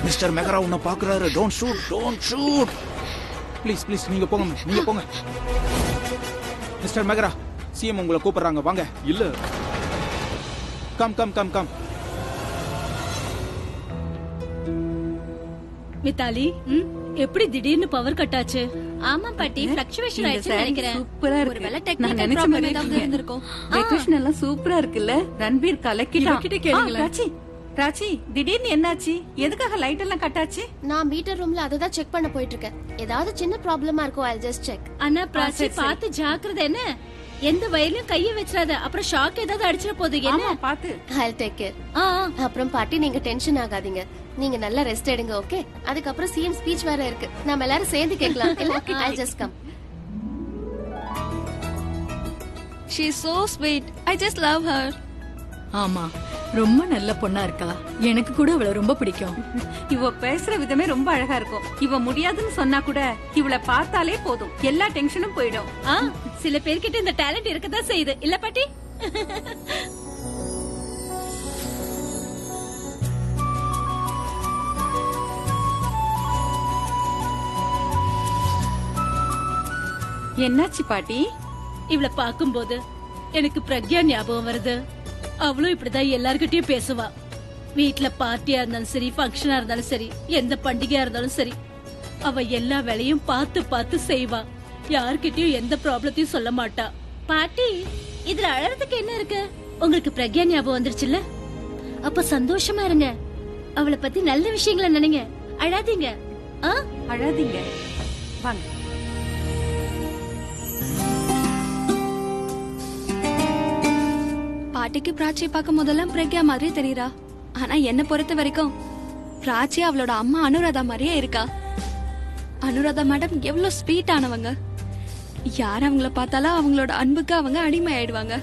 Mister மெகரா உன்னை பாக்குறாரு. Don't shoot. Please நீங்க போங்க. மிஸ்டர் மெகரா, சிஎம் உங்களை கூப்பிடுறாங்க, வாங்க. இல்ல, கம். மித்தாலி, எப்படி திடீர்னு பவர் கட் ஆச்சு? ஆமா பாட்டி, ஃப்ளக்சுவேஷன் ஆயிடுச்சுன்னு நினைக்கிறேன். சூப்பரா இருக்கு. ஒருவேளை டெக்னிக்கல் ப்ராப்ளம் ஏதாவது இருந்திருக்கும். டெக்கரேஷன் எல்லாம் சூப்பரா இருக்குல்ல. ரன்பீர் கலக்கிட்டான். ராச்சி, திடீர்னு என்னாச்சு? எதுக்காக லைட் எல்லாம் கட்டாச்சு? நான் மீட்டர் ரூம்ல அததான் செக் பண்ண போயிட்டு இருக்கேன். ஏதாவது சின்ன ப்ராப்ளமா இருக்கும். I'll just check. அண்ணா பிராச்சி, பார்த்து ஜாக்கிரதை. என்ன, எந்த வயலையும் கைய வச்சிராத, அப்புறம் ஷாக் ஏதாவது அடிச்சிட போகுது. என்ன, பாத்து. I'll take care. அப்புறம் பாட்டி, நீங்க டென்ஷன் ஆகாதீங்க. நீங்க நல்லா ரெஸ்ட் எடுங்க, ஓகே? அதுக்கப்புறம் சிஎம் ஸ்பீச் வேற இருக்கு. நாம எல்லாரும் சேர்ந்து கேட்கலாம். I'll just come. She is so sweet. I just love her. ஆமா, ரொம்ப நல்ல பொண்ணா இருக்கா. எனக்கு கூட அவளை ரொம்ப பிடிக்கும். இவ பேசுற விதமே ரொம்ப அழகா இருக்கும். இவ முடியாதுன்னு சொன்னா கூட இவளை பார்த்தாலே போதும், எல்லா டென்ஷனும் போயிடும். சில பேர்கிட்ட இந்த டேலண்ட் இருக்கதான் செய்யுது, இல்ல பாட்டி? என்னாச்சு பாட்டி? இவளை பாக்கும்போது எனக்கு பிரக்யா ஞாபகம் வருது. அவளும் இப்படிதான் எல்லார்கிட்டயும் பேசுவா. வீட்டுல பார்ட்டியா இருந்தாலும் சரி, ஃபங்க்ஷனா இருந்தாலும் சரி, எந்த பண்டிகையா இருந்தாலும் சரி, அவ எல்லா வேலையும் பார்த்து செய்வா. யார்கிட்டயும் எந்த ப்ராப்ளத்தையும் சொல்ல மாட்டா. பாட்டி, இதுல அழறதுக்கு என்ன இருக்கு? உங்களுக்கு பிரக்யா ஞாபகம் வந்துருச்சுல்ல, அப்ப சந்தோஷமா இருங்க. அவளை பத்தி நல்ல விஷயங்களை நினைங்க, அழாதீங்க. அழாதீங்க, வாங்க. பாட்டிக்கு பிராச்சியை பார்க்கும் போதெல்லாம் பிரக்யா மாதிரி தெரியறா. ஆனா என்ன பொறுத்த வரைக்கும் பிராச்சி அவளோட அம்மா அனுராதா மாதிரியே இருக்கா. அனுராதா மேடம் எவ்வளவு ஸ்வீட் ஆனவங்க. யார் அவங்கள பார்த்தாலும் அவங்களோட அன்புக்கு அவங்க அடிமை ஆயிடுவாங்க.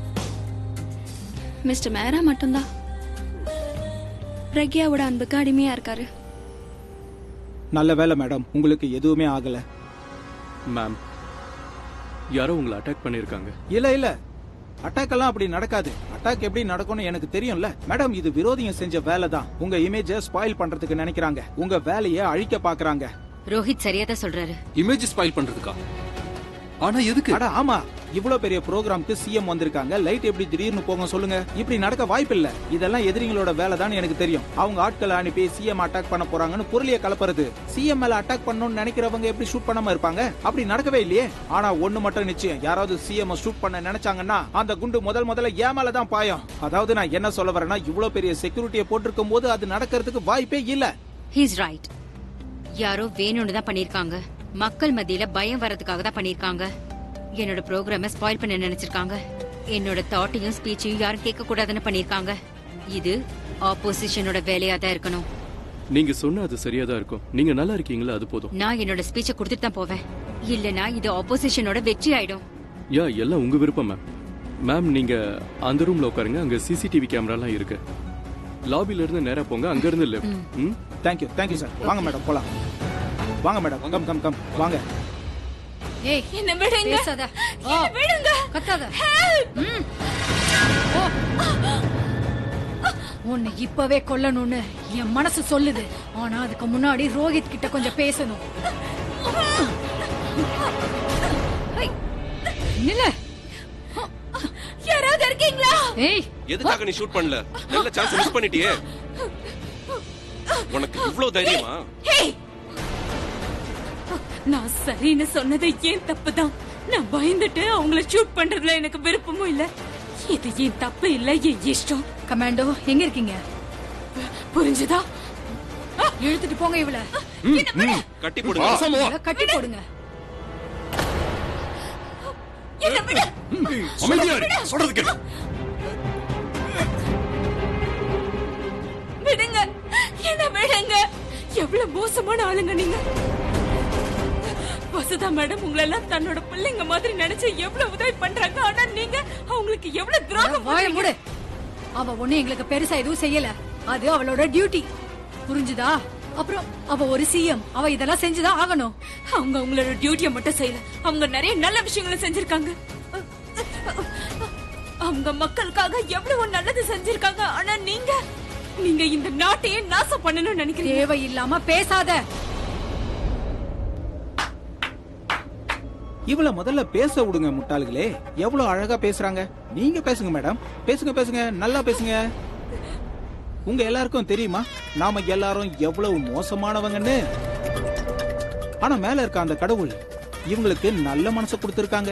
மிஸ்டர் மேரா மட்டும்தான் பிரக்யாவோட அன்புக்கு அடிமையா இருக்காரு. நல்ல வேலை மேடம், உங்களுக்கு எதுவுமே ஆகல. மேம், யாரோ உங்களை அட்டாக் பண்ணிருக்காங்க. இல்ல, அட்டாக் எல்லாம் அப்படி நடக்காது. அட்டாக் எப்படி நடக்கும்னு எனக்கு தெரியும்ல மேடம். இது விரோதிங்க செஞ்ச வேலை தான். உங்க இமேஜ ஸ்பாயில் பண்றதுக்கு நினைக்கிறாங்க. உங்க வேலையை அழிக்க பாக்குறாங்க. ரோஹித் சரியா தான் சொல்றாரு. இமேஜ் ஸ்பாயில் பண்றதுக்கா? ஆனா எதுக்கு? ஆமா, இவ்வளவு பெரிய ப்ரோகிராம்க்கு சிஎம் வந்திருக்காங்க. லைட் எப்படி திடீர்னு போகும் சொல்லுங்க? இப்படி நடக்க வாய்ப்பு இல்ல. இதெல்லாம் எதிரிங்களோட வேலை தான் எனக்கு தெரியும். அவங்க ஆட்களை அனுப்பி சிஎம் அட்டாக் பண்ண போறாங்கன்னு பொருளிய கலப்புறது. சிஎம் மேல அட்டாக் பண்ணணும்னு நினைக்கிறவங்க எப்படி ஷூட் பண்ணாம இருப்பாங்க? அப்படி நடக்கவே இல்லையே. ஆனா ஒண்ணு மட்டும் நிச்சயம், யாராவது சிஎம் ஷூட் பண்ண நினைச்சாங்கன்னா அந்த குண்டு முதல்ல ஏன் மேலதான் பாயும். அதாவது நான் என்ன சொல்ல வரேன்னா, இவ்வளவு பெரிய செக்யூரிட்டியை போட்டிருக்கும் போது அது நடக்கிறதுக்கு வாய்ப்பே இல்ல. He's right. யாரோ வேணும்னு தான் பண்ணிருக்காங்க. மக்கள் மத்தியில பயம் வர்றதுக்காக தான் பண்ணிருக்காங்க. என்னோட ப்ரோக்ராம ஸ்பாயில் பண்ண நினைச்சிருக்காங்க. என்னோட தாட்டையும் ஸ்பீச்சையும் யாரும் கேட்க கூடாதுன்னு பண்ணிருக்காங்க. இது ஆப்போசிஷனோட வேலையா தான் இருக்கணும். நீங்க சொன்ன அது சரியா தான் இருக்கும். நீங்க நல்லா இருக்கீங்களா, அது போதும். நான் என்னோட ஸ்பீச்சை கொடுத்துட்டு தான் போவேன். இல்லனா இது ஆப்போசிஷனோட வெற்றி ஆயிடும். எல்லாம் உங்க விருப்பம் மேம். மேம், நீங்க அந்த ரூம்ல உட்காருங்க. அங்க சிசிடிவி கேமரா எல்லாம் இருக்கு. லாபில இருந்து நேரா போங்க, அங்க இருந்து லெஃப்ட். Thank you sir. வாங்க மேடம், போலாம். வாங்க மேடம், கம் வாங்க. ஏய், என்ன விடுங்க. பேசாத. என்ன விடுங்க. கத்தாத. உன்னை இப்பவே கொல்லணும்னு என் மனசு சொல்லுது. ஆனா அதுக்கு முன்னாடி ரோஹித் கிட்ட கொஞ்சம் பேசணும். நில்ல. யாராவது இருக்கீங்களா? ஏய், எதுக்காக நீ ஷூட் பண்ணல? நல்ல சான்ஸ் மிஸ் பண்ணிட்டியே. உனக்கு இவ்ளோ தைரியமா? நான் சரின்னு சொன்னது ஏன் தப்புதான். நான் பயந்துட்டு அவங்கள ஷூட் பண்றதுல எனக்கு விருப்பமும் இல்ல. இது ஏன் தப்பு இல்ல, என் இஷ்டம். கமாண்டோ, எங்க இருக்கீங்க? புரிஞ்சுதா? இழுத்துட்டு போங்க இவள. கட்டி போடுங்க. கட்டி போடுங்க. என்ன விட. அமைதியா இரு, சொல்றது கேளு. விடுங்க, என்ன விடுங்க. எவ்வளவு மோசமான ஆளுங்க நீங்க. வசுதா மேடம் உங்களெல்லாம் தன்னோட பிள்ளைங்க மாதிரி நினைச்சு எவ்வளவு உதவி பண்றாங்க. ஆனா நீங்க அவங்களுக்கு எவ்வளவு துரோகம் பண்றீங்க. அவ ஒண்ணு எங்களுக்கு பெருசா எதுவும் செய்யல. அது அவளோட டியூட்டி, புரிஞ்சுதா? அப்புறம் அவ ஒரு சிஎம், அவ இதெல்லாம் செஞ்சுதான் ஆகணும். அவங்க அவங்களோட டியூட்டியை மட்டும் செய்யல, அவங்க நிறைய நல்ல விஷயங்களை செஞ்சிருக்காங்க. அவங்க மக்களுக்காக எவ்வளவு நல்லது செஞ்சிருக்காங்க. ஆனா நீங்க நீங்க இந்த நாட்டையே நாசம் பண்ணணும்னு நினைக்கிறீங்க. தேவையில்லாம பேசாத. இவள முதல்ல பேச விடுங்க முட்டாளுகளே. எவ்வளவு அழகா பேசுறாங்க. நீங்க பேசுங்க மேடம், பேசுங்க பேசுங்க, நல்லா பேசுங்க. உங்க எல்லாருக்கும் தெரியுமா நாம எல்லாரும் எவ்வளவு மோசமானவங்கன்னு? ஆனா மேல இருக்க அந்த கடவுள் இவங்களுக்கு நல்ல மனசு கொடுத்திருக்காங்க.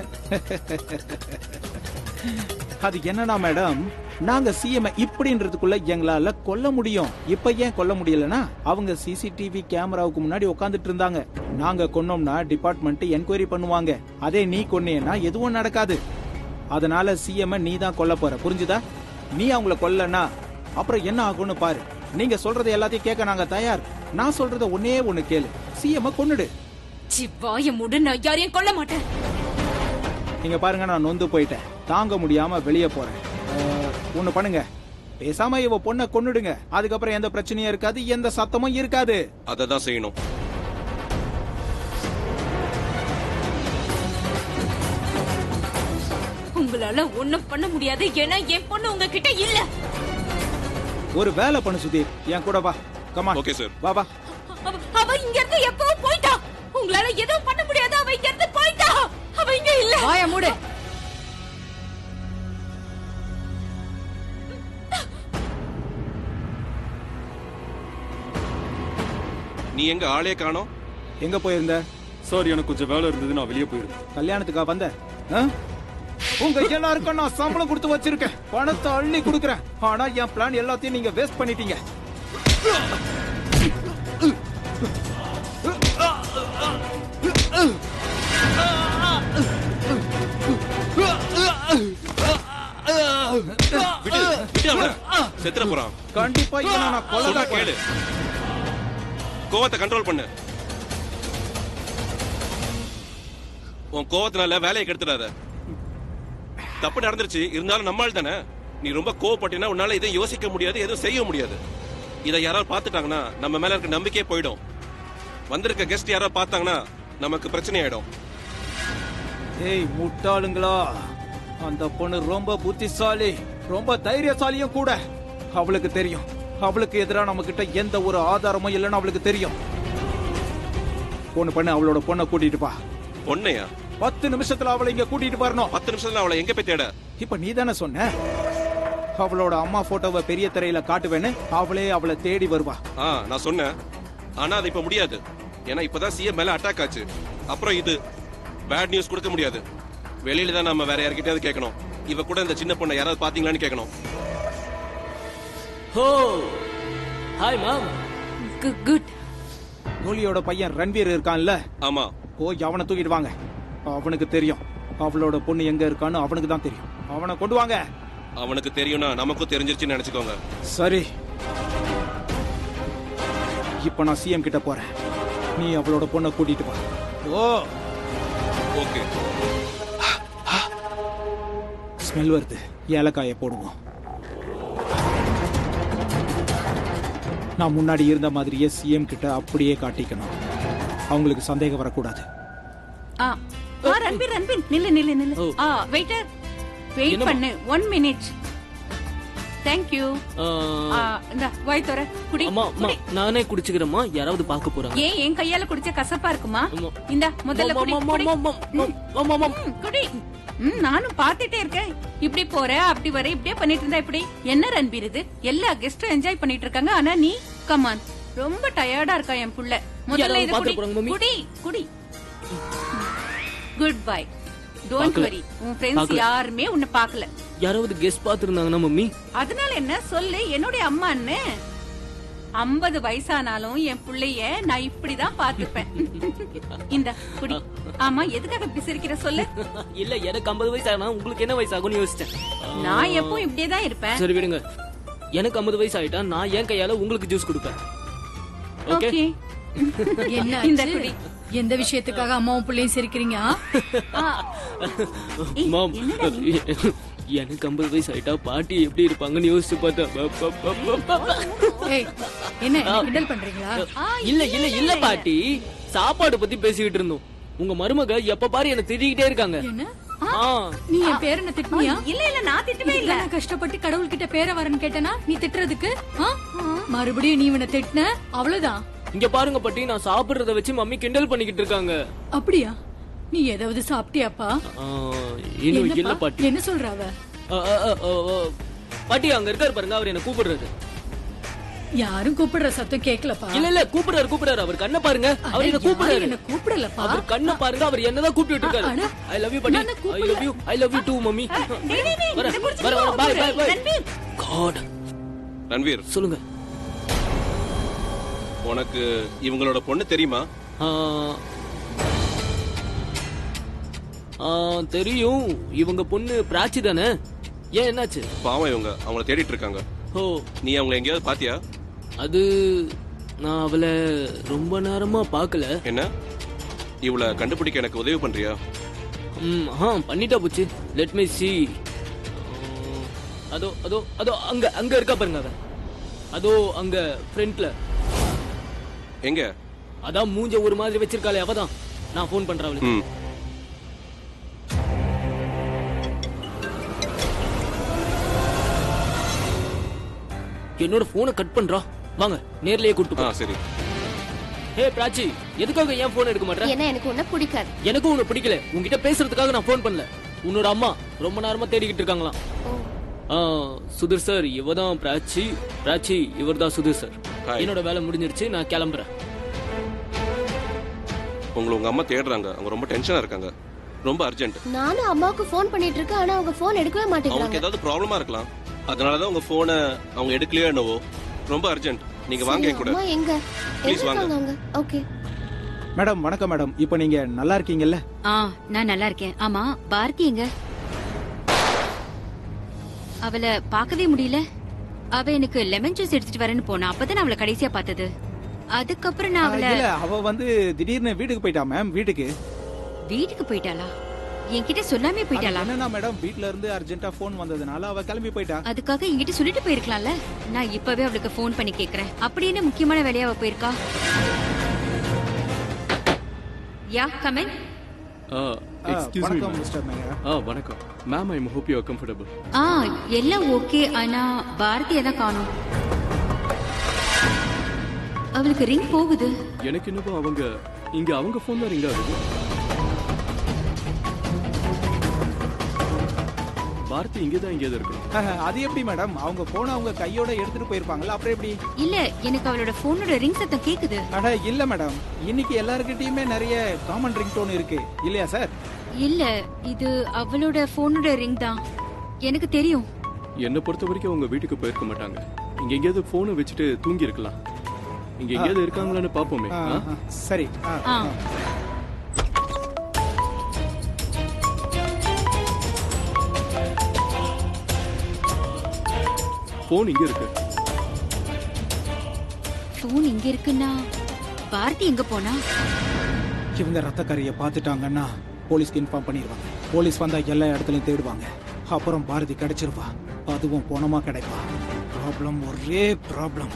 அது என்னன்னா மேடம், நாங்க சிஎம் இப்படின்றதுக்குள்ள எங்களால கொல்ல முடியும். இப்ப ஏன் கொல்ல முடியலன்னா அவங்க சிசிடிவி கேமராவுக்கு முன்னாடி உட்காந்துட்டு இருந்தாங்க. நாங்க கொன்னோம்னா டிபார்ட்மெண்ட் என்கொயரி பண்ணுவாங்க. அதே நீ கொன்னேன்னா எதுவும் நடக்காது. அதனால சிஎம் நீ தான் கொல்ல போற, புரிஞ்சுதா? நீ அவங்கள கொல்லனா அப்புறம் என்ன ஆகும்னு பாரு. நீங்க சொல்றது எல்லாத்தையும் கேட்க நாங்க தயார். நான் சொல்றத ஒன்னே ஒண்ணு கேளு, சிஎம் கொன்னுடு. வாய மூடு, நான் யாரையும் கொல்ல மாட்டேன். நீங்க பாருங்க, நான் நொந்து போயிட்டேன், தாங்க முடியாம வெளியே போறேன். ஒண்ணு பண்ணுங்க, பேசாம இவ பொண்ணை கொன்னுடுங்க. அதுக்கப்புறம் எந்த பிரச்சனையும் இருக்காது, எந்த சத்தமும் இருக்காது. அததான் செய்யணும். உங்களால ஒண்ணும் பண்ண முடியாது, ஏன்னா என் பொண்ணு உங்ககிட்ட இல்ல. ஒரு வேலை பண்ணு சுதீர், என் கூட வா. கமான். Okay sir. வா வா. அவ இங்க இருந்து எப்பவோ போயிட்டா. உங்களால எதுவும் பண்ண முடியாது, அவ இங்க இருந்து போயிட்டா. அவ இங்க இல்ல. வாய மூடு. நீ எங்க ஆளே காணோம்? எங்க போயிருந்த? சார், எனக்கு கொஞ்சம் வேலை இருந்தது, நான் வெளியே போயிருந்தேன். கல்யாணத்துக்கா வந்த? உங்க எல்லாருக்கும் நான் சம்பளம் கொடுத்து வச்சிருக்கேன், பணத்தை அள்ளி கொடுக்கறேன். ஆனா என் பிளான் எல்லாத்தையும் நீங்க வேஸ்ட் பண்ணிட்டீங்க. செத்துற போறான். கண்டிப்பா இவனை நான் கொல்ல கேளு. கோவத்தை கண்ட்ரோல் பண்ணு. உன் கோவத்தினால வேலையை கெடுத்துடாத. தப்பு நடந்துருச்சு, இருந்தாலும் நம்மால் தானே. நீ ரொம்ப கோவப்பட்டினா உன்னால இதை யோசிக்க முடியாது, எதுவும் செய்ய முடியாது. இதை யாராவது பார்த்துட்டாங்கன்னா நம்ம மேல இருக்க நம்பிக்கையே போயிடும். வந்திருக்க கெஸ்ட் யாராவது பார்த்தாங்கன்னா நமக்கு பிரச்சனை ஆயிடும். ஏய் முட்டாளுங்களா, அந்த பொண்ணு ரொம்ப புத்திசாலி, ரொம்ப தைரியசாலியும் கூட. அவளுக்கு தெரியும் அவளுக்கு எதிராக நம்ம கிட்ட எந்த ஒரு ஆதாரமும் இல்லைன்னு அவளுக்கு தெரியும். பொண்ணு பண்ணு, அவளோட பொண்ணை கூட்டிட்டு பா. பொண்ணையா? 10 நிமிஷத்துல அவளை இங்க கூட்டிட்டு வரணும். 10 நிமிஷத்துல அவளை எங்க போய் தேட? இப்ப நீ தானே சொன்ன அவளோட அம்மா போட்டோவை பெரிய திரையில காட்டுவேன்னு. அவளே அவளை தேடி வருவா. நான் சொன்னேன், ஆனா அது இப்ப முடியாது. ஏன்னா இப்பதான் சிஎம் மேல அட்டாக் ஆச்சு. அப்புறம் இது பேட் நியூஸ் கொடுக்க முடியாது. வெளியில தான் நம்ம வேற யார்கிட்டயாவது கேட்கணும். இவ கூட இந்த சின்ன பொண்ணை யாராவது பாத்தீங்களான்னு கேட்கணும். ஹோ ஹாய் மேம். குட். நோலியோட பையன் ரன்வீர் இருக்கான்ல? ஆமா. போய் அவனை தூக்கிட்டு வாங்க. அவனுக்கு தெரியும் அவளோட பொண்ணு எங்க இருக்கான்னு, அவனுக்கு தான் தெரியும். அவனை கொண்டு வாங்க. அவனுக்கு தெரியும்னா நமக்கும் தெரிஞ்சிருச்சுன்னு நினைச்சுக்கோங்க. சரி, இப்ப நான் சிஎம் கிட்ட போறேன். நீ அவளோட பொண்ணை கூட்டிட்டு வா. ஓ ஓகே. ஸ்மெல் வருது, ஏலக்காயை போடுவோம். நான் முன்னாடி இருந்த மாதிரியே சிஎம் கிட்ட அப்படியே காட்டிக்கணும். அவங்களுக்கு சந்தேகம் வரக்கூடாது. ரன்பீர் நில்லு. வெயிட்டர் வெயிட் பண்ணு, 1 minute. Thank you. இந்த வாய் தர குடி. அம்மா நானே குடிச்சுக்கிறேம்மா, யாராவது பார்க்க போறாங்க. ஏன் என் கையால குடிச்ச கசப்பா இருக்குமா? இந்த முதல்ல குடி. நானும் பாத்துட்டே இருக்கேன். இப்படி போற அப்படி வர இப்படியே பண்ணிட்டு இருந்தா இப்படி என்ன ரன்பீர் இது? எல்லா கெஸ்டும் என்ஜாய் பண்ணிட்டு இருக்காங்க, ஆனா நீ கமான் ரொம்ப டயர்டா இருக்கா என் புள்ள. முதல்ல இது குடி குடி. Good bye. டோன்ட் வரி, உன் ஃப்ரெண்ட்ஸ் யாருமே உன்னை பார்க்கல. யாராவது கெஸ்ட் பாத்துருந்தாங்கன்னா மம்மி? அதனால என்ன சொல்லு, என்னுடைய அம்மான்னு. 50 வயசானாலும் என் புள்ளைய நான் இப்படிதான் பாத்துப்பேன். இந்த குடி. ஆமா, எதுக்காக இப்படி சிரிக்கிற சொல்லு? இல்ல, எனக்கு 50 வயசு ஆனா உங்களுக்கு என்ன வயசு ஆகும்னு யோசிச்சேன். நான் எப்பவும் இப்படியேதான் இருப்பேன். சரி விடுங்க, எனக்கு 50 வயசு ஆயிட்டா நான் என் கையால உங்களுக்கு ஜூஸ் கொடுப்பேன். ஓகே. என்ன இந்த குடி. எந்த விஷயத்துக்காக அம்மாவும் பிள்ளையும் சிரிக்கிறீங்க? மாம், எனக்கு 50 வயசு ஆயிட்டா பாட்டி எப்படி இருப்பாங்கன்னு யோசிச்சு பார்த்தா. என்ன கிண்டல் பண்றீங்களா? இல்ல பாட்டி, சாப்பாடு பத்தி பேசிக்கிட்டு இருந்தோம். உங்க மருமக எப்ப பாரு என்ன திட்டிக்கிட்டே இருக்காங்க. நீ என் பேரை என்ன திட்டினியா? இல்ல இல்ல நான் திட்டவே இல்ல. நான் கஷ்டப்பட்டு கடவுள்கிட்ட பேரை வரேன்னு கேட்டனா நீ திட்டுறதுக்கு மறுபடியும் நீ இவனை திட்டின அவ்வளவுதான். இங்க பாருங்க பாட்டி, நான் சாப்பிடுறத வச்சு மம்மி கிண்டல் பண்ணிக்கிட்டு இருக்காங்க. அப்படியா? நீ ஏதாவது சாப்பிட்டியாப்பா? இன்னும் இல்ல என்னப்பா? பாட்டி. என்ன சொல்ற அவ? பாட்டி அங்க இருக்காரு பாருங்க, அவர் என்ன கூப்பிடுறாரு. யாரும் கூப்பிடுற சத்தம் கேக்கலப்பா. இல்ல இல்ல கூப்பிடுறாரு. அவர் கண்ணை பாருங்க, அவர் என்ன கூப்பிடுறாரு. என்ன கூப்பிடலப்பா. அவர் கண்ணை பாருங்க, அவர் என்னதான் கூப்பிட்டு இருக்காரு. ஐ லவ் யூ பாட்டி, I love you too mummy. வர bye bye bye. God. Ranveer சொல்லுங்க. உனக்கு இவங்களோட பொண்ணு தெரியுமா? தெரியும். இவங்க பொண்ணு பிராச்சி தானே? ஏன் என்னாச்சு? பாவம் இவங்க அவங்கள தேடிட்டு இருக்காங்க. ஓ, நீ அவங்கள எங்கேயாவது பாத்தியா? அது நான் அவளை ரொம்ப நேரமா பார்க்கல. என்ன இவளை கண்டுபிடிக்க எனக்கு உதவி பண்றியா? பண்ணிட்டா போச்சு. Let me see. அதோ அதோ அதோ அங்க அங்க இருக்கா பாருங்க அவ. அதோ அங்க ஃப்ரண்ட்ல. எங்க? அதான் மூஞ்ச ஒரு மாதிரி வச்சிருக்காளே அவதான். நான் ஃபோன் பண்றேன் அவளுக்கு. என்னோட போனை கட் பண்றா. வாங்க நேர்லயே கூட்டு போ. சரி. ஹே பிராச்சி, எதுக்காக ஏன் போன் எடுக்க மாட்டற? என்ன எனக்கு உன்ன பிடிக்காது. எனக்கும் உன்னை பிடிக்கல. உன்கிட்ட பேசுறதுக்காக நான் போன் பண்ணல. உன்னோட அம்மா ரொம்ப நேரமா தேடிக்கிட்டு இருக்காங்களாம். சுதீர் சார், இவதான் பிராச்சி. பிராச்சி, இவர்தான் சுதீர் சார். என்னோட வேலை முடிஞ்சிருச்சு, நான் கிளம்புறேன். உங்க அம்மா தேடுறாங்க. அவங்க ரொம்ப டென்ஷனா இருக்காங்க. ரொம்ப அர்ஜென்ட். நானும் அம்மாவுக்கு ஃபோன் பண்ணிட்டு இருக்கேன், ஆனா அவங்க ஃபோன் எடுக்கவே மாட்டேங்கிறாங்க. அவங்களுக்கு ஏதாவது ப்ராப்ளமா இருக்கலாம். அதனாலதான் உங்க போனை அவங்க எடுக்கலையோ என்னவோ. ரொம்ப அர்ஜென்ட். நீங்க வாங்க என் கூட. அம்மா எங்க? ப்ளீஸ் வாங்க. Okay madam. வணக்கம் மேடம். இப்போ நீங்க நல்லா இருக்கீங்கல்ல? நான் நல்லா இருக்கேன். ஆமா, பாரதி எங்க? அவளை பார்க்கவே முடியல. அவ எனக்கு லெமன் ஜூஸ் எடுத்துட்டு வரேன்னு போனா. அப்பதான் நான் அவளை கடைசியா பார்த்தது. அதுக்கப்புறம் நான் அவ வந்து திடீர்னு வீட்டுக்கு போயிட்டா மேம். வீட்டுக்கு போயிட்டாளா? என்கிட்ட சொல்லாமே போயிட்டாளா? என்னன்னா மேடம், வீட்ல இருந்து அர்ஜென்ட்டா போன் வந்ததுனால அவ கிளம்பி போயிட்டா. அதுக்காக என்கிட்ட சொல்லிட்டு போயிருக்கலாம்ல. நான் இப்பவே அவளுக்கு போன் பண்ணி கேக்குறேன். அப்படி என்ன முக்கியமான வேலையா அவ போயிருக்கா? Yeah come in. Excuse me mister மேங்கா. வணக்கம் ma'am. I hope you are comfortable. எல்லாம் ஓகே. ஆனா பாரதியை தான் காணோம். அவளுக்கு ரிங் போகுது. எனக்கு என்னவோ அவங்க போன் தான் ரிங் ஆகுது. பாரதி இங்கதான் எங்கேயாவது இருக்கணும். அது எப்படி மேடம்? அவங்க போன அவங்க கையோட எடுத்துட்டு போயிருப்பாங்கல்ல, அப்புறம் எப்படி? இல்ல, எனக்கு அவளோட போனோட ரிங் சத்தம் கேக்குது. அட இல்ல மேடம், இன்னைக்கு எல்லார்கிட்டயுமே நிறைய காமன் ரிங் டோன் இருக்கு இல்லையா சார்? இல்ல, இது அவளோட போனோட ரிங் தான். எனக்கு தெரியும். என்ன பொறுத்த வரைக்கும் அவங்க வீட்டுக்கு போயிருக்க மாட்டாங்க. இங்க எங்கேயாவது போனை வச்சுட்டு தூங்கி இருக்கலாம். இங்க எங்கேயாவது இருக்காங்களான்னு பாப்போமே. சரி. போன் இங்க இருக்கு. போன் இங்க இருக்குன்னா பாரதி எங்க போனா? இவங்க ரத்தக்கரையை பார்த்துட்டாங்கன்னா போலீஸ்க்கு இன்ஃபார்ம் பண்ணிடுவாங்க. போலீஸ் வந்தா எல்லா இடத்துலயும் தேடுவாங்க. அப்புறம் பாரதி கிடைச்சிருவா. அதுவும் போனமா கிடைப்பா. ப்ராப்ளம், ஒரே ப்ராப்ளம்.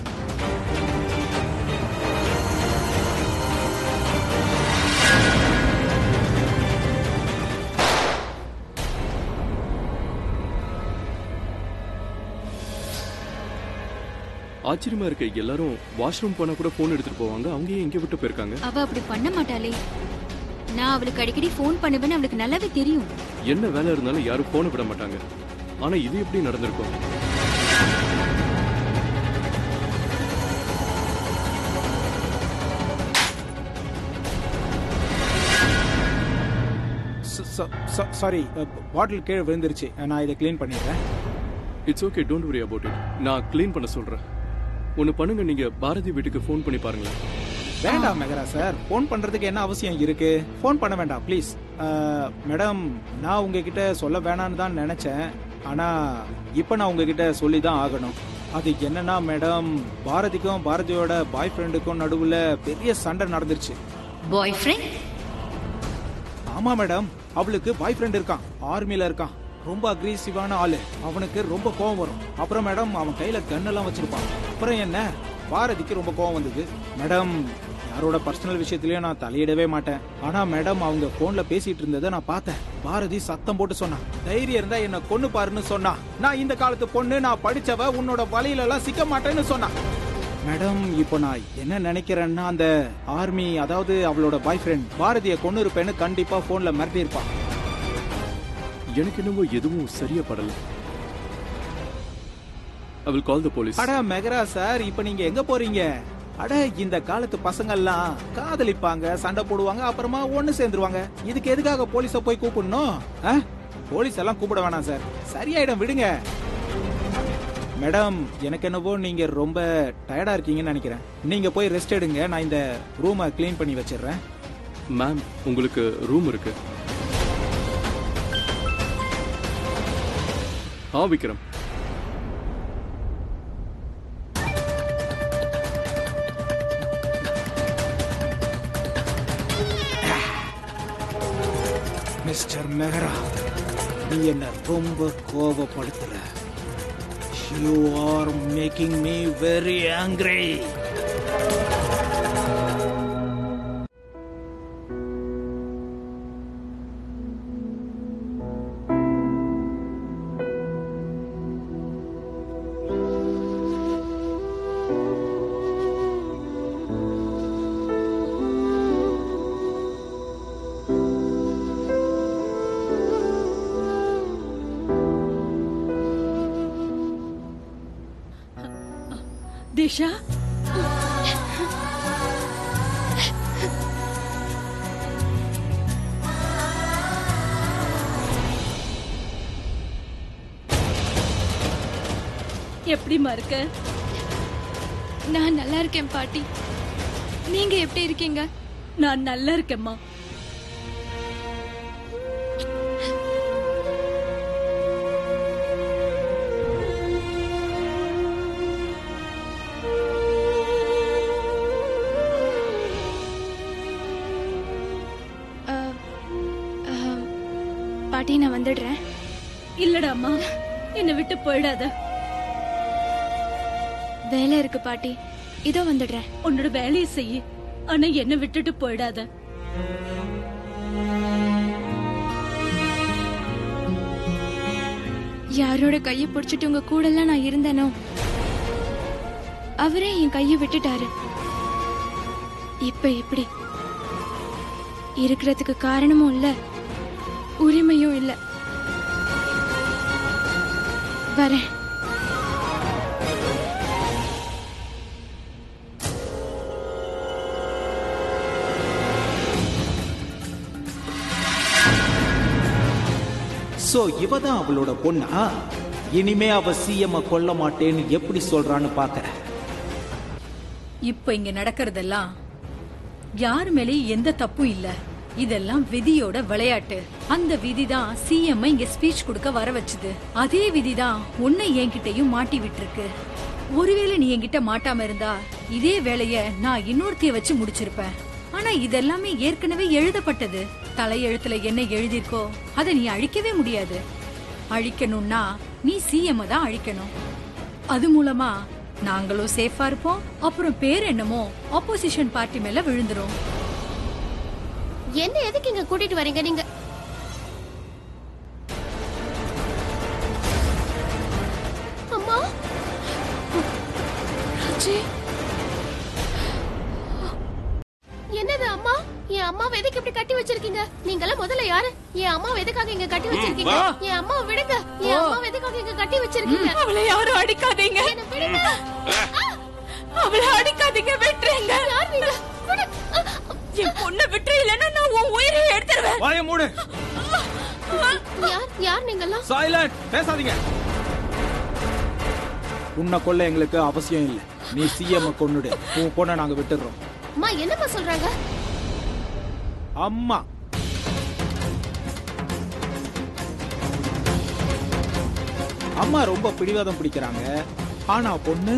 ஆச்சரியமா இருக்கு. எல்லாரும் வாஷ்ரூம் போனா கூட போன் எடுத்துட்டு போவாங்க. அவங்க ஏன் எங்க விட்டு போயிருக்காங்க? அவ அப்படி பண்ண மாட்டாளே. நான் அவளுக்கு அடிக்கடி போன் பண்ணுவேன்னு அவளுக்கு நல்லாவே தெரியும். என்ன வேலை இருந்தாலும் யாரும் போனை விட மாட்டாங்க. ஆனா இது எப்படி நடந்திருக்கும்? சாரி, பாட்டில் கீழே விழுந்துருச்சு. நான் இதை கிளீன் பண்ணிடுறேன். It's okay, don't worry about it. நான் கிளீன் பண்ண சொல்றேன். ஒன்னு பண்ணுங்க, நீங்க பாரதி வீட்டுக்கு ஃபோன் பண்ணி பாருங்களேன். வேண்டாம் மெகரா சார், ஃபோன் பண்றதுக்கு என்ன அவசியம் இருக்கு? ஃபோன் பண்ண வேண்டாம் ப்ளீஸ். மேடம், நான் உங்ககிட்ட சொல்ல வேணான்னு தான் நினைச்சேன். ஆனா இப்ப நான் உங்ககிட்ட சொல்லி தான் ஆகணும். அது என்னன்னா மேடம், பாரதிக்கும் பாரதியோட பாய் ஃப்ரெண்டுக்கும் நடுவுல பெரிய சண்டை நடந்துருச்சு. பாய் ஃப்ரெண்ட்? ஆமா மேடம், அவளுக்கு பாய் ஃப்ரெண்ட் இருக்கான். ஆர்மில இருக்கான். ரொம்ப அக்ரெசிவான ஆளு. அவனுக்கு ரொம்ப கோவம் வரும். அப்புறம் மேடம், அவன் கையில கன் எல்லாம் வச்சிருப்பான். அப்புறம் என்ன, பாரதிக்கு ரொம்ப கோவம் வந்தது. மேடம், யாரோட பர்சனல் விஷயத்திலயும் நான் தலையிடவே மாட்டேன். ஆனா மேடம் அவங்க போன்ல பேசிட்டு இருந்ததை நான் பார்த்தேன். பாரதி சத்தம் போட்டு சொன்னா, தைரியம் இருந்தா என்ன கொன்னு பாருன்னு சொன்னா. நான் இந்த காலத்து பொண்ணு, நான் படிச்சவ, உன்னோட வலையில எல்லாம் சிக்க மாட்டேன்னு சொன்னா. மேடம் இப்போ நான் என்ன நினைக்கிறேன்னா, அந்த ஆர்மி, அதாவது அவளோட பாய் ஃப்ரெண்ட் பாரதியை கொன்னு இருப்பேன்னு கண்டிப்பா போன்ல மிரட்டி இருப்பான். எனக்கு என்னவோ எதுவும் சரியா படல. I will call the police. அட மெகரா சார், இப்ப நீங்க எங்க போறீங்க? அட இந்த காலத்து பசங்க எல்லாம் காதலிப்பாங்க, சண்டை போடுவாங்க, அப்புறமா ஒண்ணு சேர்ந்துருவாங்க. இதுக்கு எதுக்காக போலீஸ போய் கூப்பிடணும்? போலீஸ் எல்லாம் கூப்பிட வேணாம் சார், சரியாயிடும், விடுங்க. மேடம் எனக்கு என்னவோ நீங்க ரொம்ப டயர்டா இருக்கீங்கன்னு நினைக்கிறேன். நீங்க போய் ரெஸ்ட் எடுங்க, நான் இந்த ரூமை கிளீன் பண்ணி வச்சிடுறேன். மேம் உங்களுக்கு ரூம் இருக்கு. விக்ரம், மிஸ்டர் மெஹரா, நீ என்ன ரொம்ப கோபப்படுத்துற. You are making me very angry. Disha, எப்படிமா இருக்க? நான் நல்லா இருக்கேன் பாட்டி. நீங்க எப்படி இருக்கீங்க? நான் நல்லா இருக்கேம்மா. பாட்டி நான் வந்துடுறேன். இல்லடா அம்மா, என்னை விட்டு போயிடாத. வேலை இருக்கு பாட்டி, இதோ வந்துடுறேன். உன்னோட வேலையை செய்ய, ஆனா என்ன விட்டுட்டு போயிடாத. யாரோட கையை பிடிச்சிட்டு உங்க கூட எல்லாம் நான் இருந்தேனோ அவரே என் கையை விட்டுட்டாரு. இப்ப எப்படி இருக்கிறதுக்கு காரணமும் இல்ல, உரிமையும் இல்ல. வரேன். சோ இவதான் அவளோட பொண்ணா? இனிமே அவ சிஎம் கொல்ல மாட்டேன்னு எப்படி சொல்றான்னு பாக்குறேன். இப்ப இங்க நடக்கிறதெல்லாம் யாரு மேலேயும் எந்த தப்பும் இல்ல. இதெல்லாம் விதியோட விளையாட்டு. அந்த விதிதான் சிஎம் இங்க ஸ்பீச் கொடுக்க வர வச்சுது. அதே விதிதான் உன்னை என்கிட்டயும் மாட்டி விட்டுருக்கு. ஒருவேளை நீ என்கிட்ட மாட்டாம இருந்தா இதே வேலைய நான் இன்னொருத்திய வச்சு முடிச்சிருப்பேன். ஆனா இதெல்லாமே ஏற்கனவே எழுதப்பட்டது. தலையெழுத்துல என்ன எழுதிருக்கோ அதை நீ அழிக்கவே முடியாது. அழிக்கணும்னா நீ சிஎம் தான் அழிக்கணும். அது மூலமா நாங்களும் சேஃபா இருப்போம். அப்புறம் பேர் என்னமோ ஆப்போசிஷன் பார்ட்டி மேல விழுந்துரும். என்ன எதுக்கு இங்க கூட்டிட்டு வரீங்க நீங்க? அம்மா, என்னது அம்மா? என் அம்மாவை எதுக்கு இப்படி கட்டி வச்சிருக்கீங்க? நீங்களாம் முதல்ல யாரு? என் அம்மாவை எதுக்காக இங்க கட்டி வச்சிருக்கீங்க? என் அம்மாவை விடுங்க. என் அம்மாவை எதுக்காக இங்க கட்டி வச்சிருக்கீங்க? அவளை யாரும் அடிக்காதீங்க. என்ன விடுங்க. அவளை அடிக்காதீங்க, விட்டுருங்க. யார் நீங்க? என் பொண்ணை விட்டு இல்லைன்னா நான் உன் உயிரை எடுத்துருவேன். வாய மூடு. யார் நீங்கெல்லாம்? சைலண்ட், பேசாதீங்க. உன்னை கொல்ல எங்களுக்கு அவசியம் இல்ல. நீ சிஎம் கொன்னுடு, உன் பொண்ணை நாங்க விட்டுறோம். அம்மா என்னம்மா சொல்றாங்க? அம்மா அம்மா ரொம்ப பிடிவாதம் பிடிக்கிறாங்க. ஆனா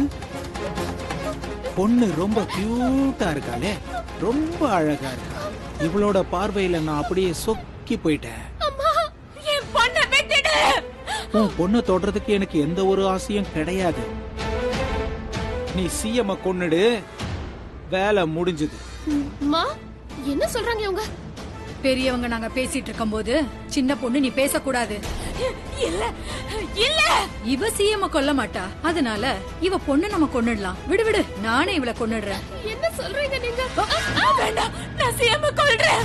பொண்ணு ரொம்ப கியூட்டா இருக்காளே, ரொம்ப அழகா இருக்கா. இவளோட பார்வையில நான் அப்படியே சொக்கி போயிட்டேன். என் பொண்ணை விட்டுடு. உன் பொண்ணை தொடுறதுக்கு எனக்கு எந்த ஒரு ஆசையும் கிடையாது. நீ சிஎம் கொன்னுடு, வேலை முடிஞ்சது. அம்மா என்ன சொல்றாங்க இவங்க? பெரியவங்க நாங்க பேசிட்டு இருக்கும்போது சின்ன பொண்ணு நீ பேசக்கூடாது. இல்ல இல்ல இவ சிஎம் கொல்ல மாட்டா, அதனால இவ பொண்ணு நம்ம கொன்னுடலாம். விடு விடு, நானே இவளை கொன்னுடுறேன். என்ன சொல்றீங்க நீங்க? வேண்டாம், நான் சிஎம் கொல்றேன்.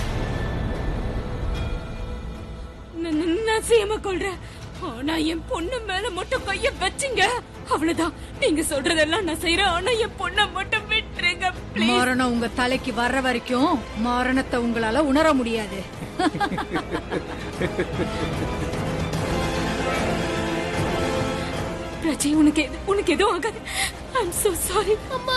நான் சிஎம் கொல்றேன். ஆனா என் பொண்ணு மேல மட்டும் கைய வச்சிங்க, அவ்வளவுதான். நீங்க சொல்றதெல்லாம் நான் செய்யறேன். ஆனா என் பொண்ண மட்டும் விட்டுருங்க please. மரணம் உங்க தலைக்கு வர்ற வரைக்கும் மரணத்தை உங்களால உணர முடியாது. பிரஜி, உனக்கு எதுவும் ஆகாது. I am so sorry. அம்மா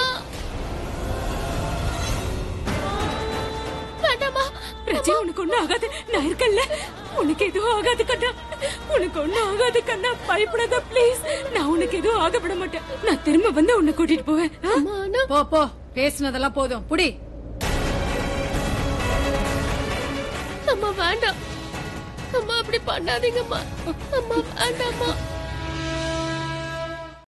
வேண்டாமா. பிரஜி, உனக்கு ஒண்ணும் ஆகாது. நான் இருக்கல்ல. உனக்கு எதுவும் ஆகாது கண்ணா. உனக்கு ஒண்ணும் ஆகாது கண்ணா. பயப்படாத ப்ளீஸ். நான் உனக்கு எதுவும் ஆகப்பட மாட்டேன். நான் திரும்ப வந்து உன்னை கூட்டிட்டு போவேன். போ போ, பேசுனதெல்லாம் போதும். புடி. அம்மா வேண்டாம். அம்மா அப்படி பண்ணாதீங்கம்மா. அம்மா வேண்டாம்மா.